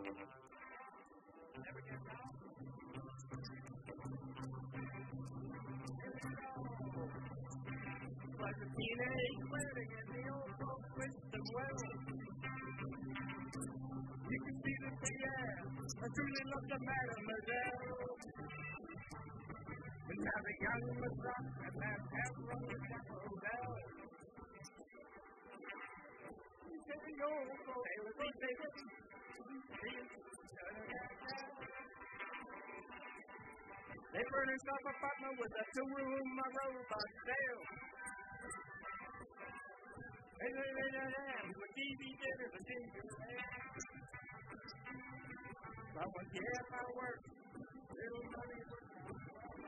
Never gets out. Like a teenage wedding and the old folks wish them well. You can see the Pierre, I truly love the mademoiselle. And now the young Messiah and that half-run the hotel. The old folks, they would be bigger. They furnished up an apartment with a two-room robot sale. And they made a ham with TV dinner and ginger ale. But when you have my work, little money would come.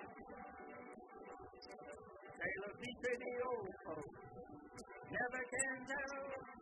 Taylor beat the old folks, never can tell.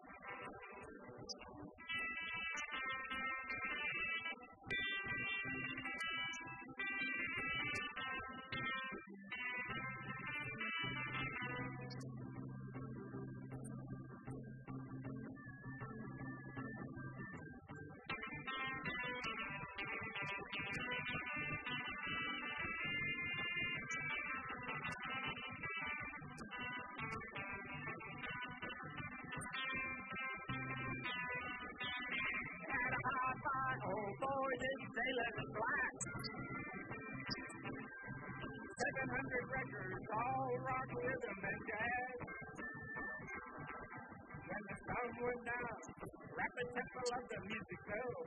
Oh boy, this sailor is black. 700 records, all rock, rhythm, and jazz. When the sun went down, rapid tempo of the music fell.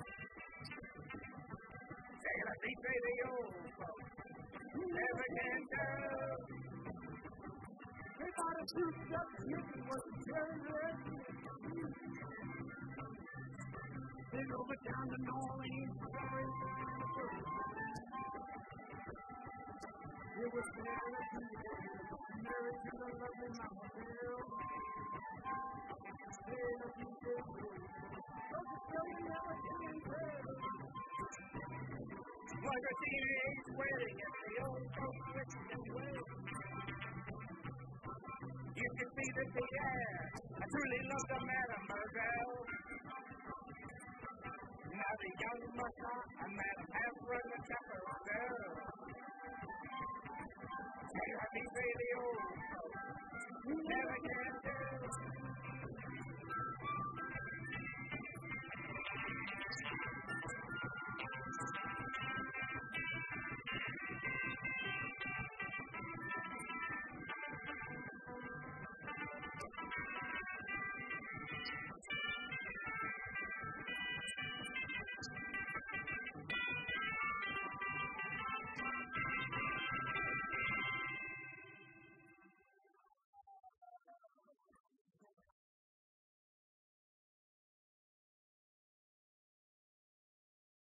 Sailor beat the old folks, never can tell. They thought a souped-up chicken was a treasure. They drove it down to New Orleans. It was married to the lovely mama girl. Sailor beat the never can tell. Like a teenage wedding at the old folks' Mexican well. You can see the Pierre. I truly love the mademoiselle. Now the young Messiah and that half-run the